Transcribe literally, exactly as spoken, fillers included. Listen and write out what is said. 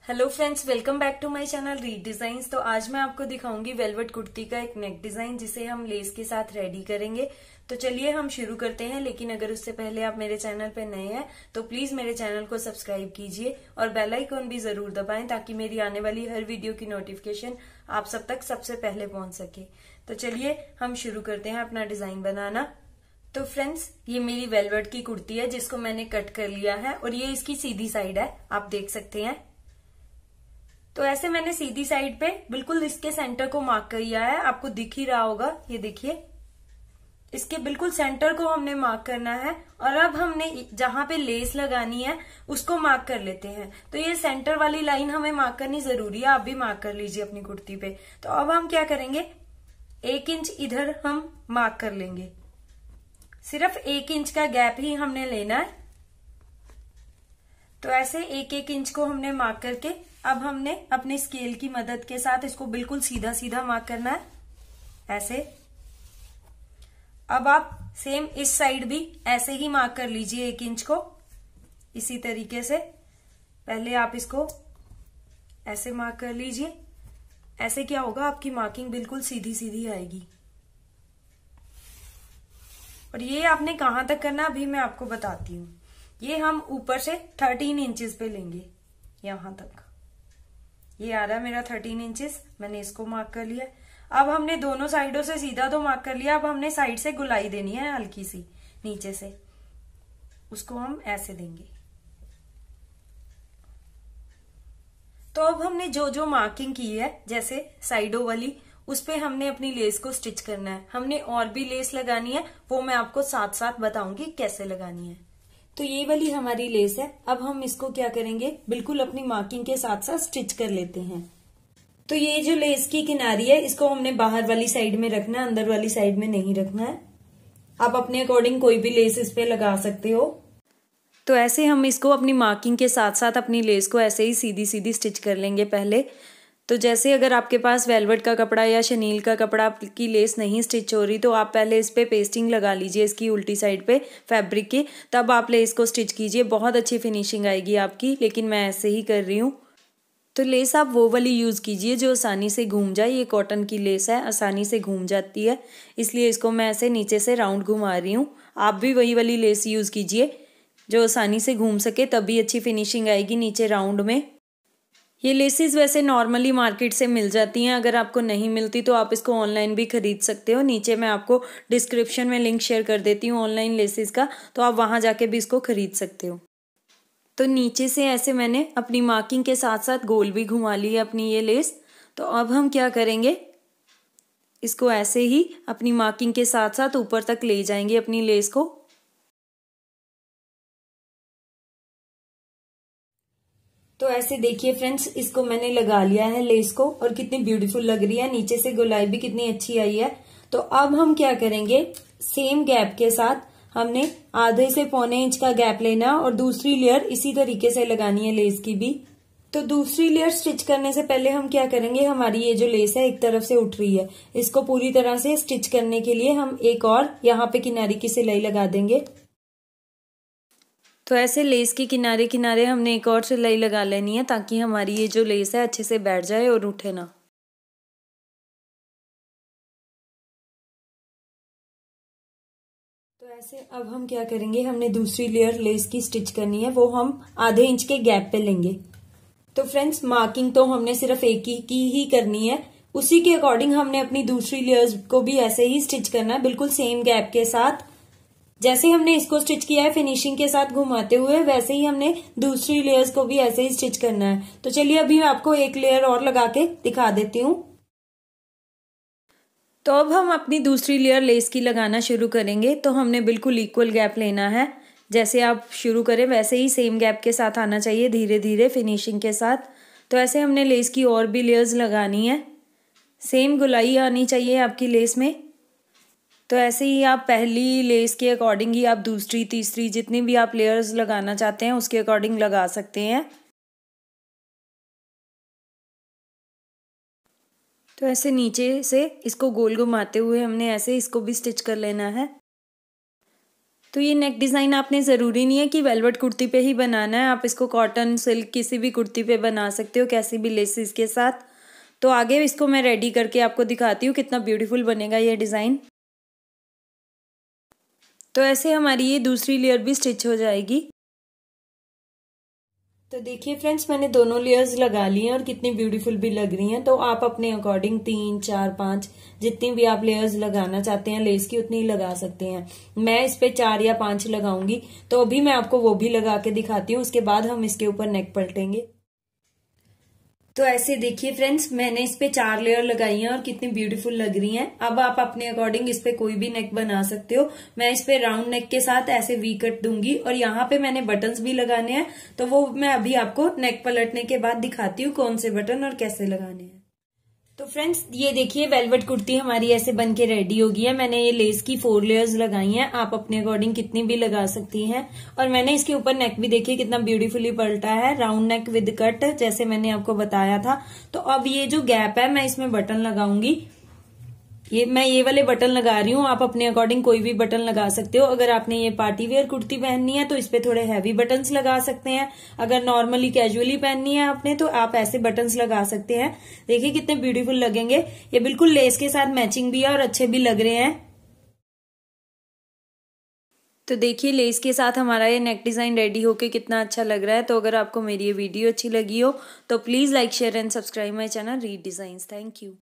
Hello friends, welcome back to my channel Read Designs. तो आज मैं आपको दिखाऊंगी वेलवेट कुर्ती का एक नेक डिजाइन जिसे हम लेस के साथ रेडी करेंगे। तो चलिए हम शुरू करते हैं। लेकिन अगर उससे पहले आप मेरे चैनल पे नए हैं तो प्लीज मेरे चैनल को सब्सक्राइब कीजिए और बेल आइकन भी जरूर दबाएं ताकि मेरी आने वाली हर वीडियो की नोटिफिकेशन आप सब तक सबसे पहले पहुंच सके। तो चलिए हम शुरू करते हैं अपना डिजाइन बनाना। तो फ्रेंड्स, ये मेरी वेलवेट की कुर्ती है जिसको मैंने कट कर लिया है और ये इसकी सीधी साइड है, आप देख सकते हैं। तो ऐसे मैंने सीधी साइड पे बिल्कुल इसके सेंटर को मार्क कर लिया है, आपको दिख ही रहा होगा। ये देखिए, इसके बिल्कुल सेंटर को हमने मार्क करना है और अब हमने जहां पे लेस लगानी है उसको मार्क कर लेते हैं। तो ये सेंटर वाली लाइन हमें मार्क करनी जरूरी है, आप भी मार्क कर लीजिए अपनी कुर्ती पे। तो अब हम क्या करेंगे, एक इंच इधर हम मार्क कर लेंगे। सिर्फ एक इंच का गैप ही हमने लेना है। तो ऐसे एक एक इंच को हमने मार्क करके अब हमने अपने स्केल की मदद के साथ इसको बिल्कुल सीधा सीधा मार्क करना है, ऐसे। अब आप सेम इस साइड भी ऐसे ही मार्क कर लीजिए एक इंच को, इसी तरीके से। पहले आप इसको ऐसे मार्क कर लीजिए। ऐसे क्या होगा, आपकी मार्किंग बिल्कुल सीधी सीधी आएगी। और ये आपने कहां तक करना अभी मैं आपको बताती हूँ। ये हम ऊपर से थर्टीन इंचेस पे लेंगे, यहां तक। ये आ रहा है मेरा थर्टीन इंचेस, मैंने इसको मार्क कर लिया। अब हमने दोनों साइडों से सीधा तो मार्क कर लिया, अब हमने साइड से गुलाई देनी है हल्की सी नीचे से, उसको हम ऐसे देंगे। तो अब हमने जो जो मार्किंग की है जैसे साइडों वाली, उस पे हमने अपनी लेस को स्टिच करना है। हमने और भी लेस लगानी है, वो मैं आपको साथ साथ बताऊंगी कैसे लगानी है। तो ये वाली हमारी लेस है। अब हम इसको क्या करेंगे, बिल्कुल अपनी मार्किंग के साथ साथ स्टिच कर लेते हैं। तो ये जो लेस की किनारी है इसको हमने बाहर वाली साइड में रखना है, अंदर वाली साइड में नहीं रखना है। आप अपने अकॉर्डिंग कोई भी लेस इस पे लगा सकते हो। तो ऐसे हम इसको अपनी मार्किंग के साथ साथ अपनी लेस को ऐसे ही सीधी सीधी स्टिच कर लेंगे पहले। तो जैसे अगर आपके पास वेलवेट का कपड़ा या शनील का कपड़ा की लेस नहीं स्टिच हो रही तो आप पहले इस पे पेस्टिंग लगा लीजिए इसकी उल्टी साइड पे फैब्रिक की, तब आप लेस को स्टिच कीजिए, बहुत अच्छी फिनिशिंग आएगी आपकी। लेकिन मैं ऐसे ही कर रही हूँ। तो लेस आप वो वाली यूज कीजिए जो आसानी से घूम जाए। ये कॉटन की लेस है, आसानी से घूम जाती है, इसलिए इसको मैं ऐसे नीचे से राउंड घुमा रही हूँ। आप भी वही वाली लेस यूज कीजिए जो आसानी से घूम सके, तभी अच्छी फिनिशिंग आएगी नीचे राउंड में। ये लेसेस वैसे नॉर्मली मार्केट से मिल जाती हैं, अगर आपको नहीं मिलती तो आप इसको ऑनलाइन भी खरीद सकते हो। नीचे मैं आपको डिस्क्रिप्शन में लिंक शेयर कर देती हूँ ऑनलाइन लेसेस का, तो आप वहां जाके भी इसको खरीद सकते हो। तो नीचे से ऐसे मैंने अपनी मार्किंग के साथ साथ गोल भी घुमा ली है अपनी ये लेस। तो अब हम क्या करेंगे, इसको ऐसे ही अपनी मार्किंग के साथ साथ ऊपर तक ले जाएंगे अपनी लेस को। तो ऐसे देखिए फ्रेंड्स, इसको मैंने लगा लिया है लेस को और कितनी ब्यूटीफुल लग रही है, नीचे से गोलाई भी कितनी अच्छी आई है। तो अब हम क्या करेंगे, सेम गैप के साथ हमने आधे से पौने इंच का गैप लेना और दूसरी लेयर इसी तरीके से लगानी है लेस की भी। तो दूसरी लेयर स्टिच करने से पहले हम क्या करेंगे, हमारी ये जो लेस है एक तरफ से उठ रही है, इसको पूरी तरह से स्टिच करने के लिए हम एक और यहाँ पे किनारे की सिलाई लगा देंगे। तो ऐसे लेस के किनारे किनारे हमने एक और सिलाई लगा लेनी है ताकि हमारी ये जो लेस है अच्छे से बैठ जाए और उठे ना। तो ऐसे अब हम क्या करेंगे, हमने दूसरी लेयर लेस की स्टिच करनी है, वो हम आधे इंच के गैप पे लेंगे। तो फ्रेंड्स, मार्किंग तो हमने सिर्फ एक ही की ही करनी है, उसी के अकॉर्डिंग हमने अपनी दूसरी लेयर्स को भी ऐसे ही स्टिच करना है, बिल्कुल सेम गैप के साथ। जैसे हमने इसको स्टिच किया है फिनिशिंग के साथ घुमाते हुए, वैसे ही हमने दूसरी लेयर्स को भी ऐसे ही स्टिच करना है। तो चलिए अभी मैं आपको एक लेयर और लगा के दिखा देती हूँ। तो अब हम अपनी दूसरी लेयर लेस की लगाना शुरू करेंगे। तो हमने बिल्कुल इक्वल गैप लेना है, जैसे आप शुरू करें वैसे ही सेम गैप के साथ आना चाहिए, धीरे धीरे फिनिशिंग के साथ। तो ऐसे हमने लेस की और भी लेयर्स लगानी है, सेम गुलाई आनी चाहिए आपकी लेस में। तो ऐसे ही आप पहली लेस के अकॉर्डिंग ही आप दूसरी तीसरी जितनी भी आप लेयर्स लगाना चाहते हैं उसके अकॉर्डिंग लगा सकते हैं। तो ऐसे नीचे से इसको गोल घुमाते हुए हमने ऐसे इसको भी स्टिच कर लेना है। तो ये नेक डिज़ाइन आपने ज़रूरी नहीं है कि वेलवेट कुर्ती पे ही बनाना है, आप इसको कॉटन सिल्क किसी भी कुर्ती पे बना सकते हो, कैसी भी लेसेस के साथ। तो आगे इसको मैं रेडी करके आपको दिखाती हूँ कितना ब्यूटीफुल बनेगा ये डिज़ाइन। तो ऐसे हमारी ये दूसरी लेयर भी स्टिच हो जाएगी। तो देखिए फ्रेंड्स, मैंने दोनों लेयर्स लगा ली हैं और कितनी ब्यूटीफुल भी लग रही हैं। तो आप अपने अकॉर्डिंग तीन चार पांच जितनी भी आप लेयर्स लगाना चाहते हैं लेस की उतनी लगा सकते हैं। मैं इस पे चार या पांच लगाऊंगी, तो अभी मैं आपको वो भी लगा के दिखाती हूँ, उसके बाद हम इसके ऊपर नेक पलटेंगे। तो ऐसे देखिए फ्रेंड्स, मैंने इस पे चार लेयर लगाई हैं और कितनी ब्यूटीफुल लग रही हैं। अब आप अपने अकॉर्डिंग इस पे कोई भी नेक बना सकते हो। मैं इस पे राउंड नेक के साथ ऐसे वी कट दूंगी और यहाँ पे मैंने बटन्स भी लगाने हैं, तो वो मैं अभी आपको नेक पलटने के बाद दिखाती हूँ कौन से बटन और कैसे लगाने हैं। तो फ्रेंड्स ये देखिए, वेलवेट कुर्ती हमारी ऐसे बन के रेडी हो गई है। मैंने ये लेस की फोर लेयर्स लगाई हैं, आप अपने अकॉर्डिंग कितनी भी लगा सकती हैं। और मैंने इसके ऊपर नेक भी देखिए कितना ब्यूटीफुली पलटा है, राउंड नेक विद कट, जैसे मैंने आपको बताया था। तो अब ये जो गैप है मैं इसमें बटन लगाऊंगी। ये मैं ये वाले बटन लगा रही हूँ, आप अपने अकॉर्डिंग कोई भी बटन लगा सकते हो। अगर आपने ये पार्टी वेयर कुर्ती पहननी है तो इस पे थोड़े हैवी बटन्स लगा सकते हैं। अगर नॉर्मली कैजुअली पहननी है आपने तो आप ऐसे बटन्स लगा सकते हैं। देखिए कितने ब्यूटीफुल लगेंगे, ये बिल्कुल लेस के साथ मैचिंग भी है और अच्छे भी लग रहे हैं। तो देखिए लेस के साथ हमारा ये नेक डिज़ाइन रेडी होके कितना अच्छा लग रहा है। तो अगर आपको मेरी ये वीडियो अच्छी लगी हो तो please like share and subscribe my channel Read Designs. Thank you.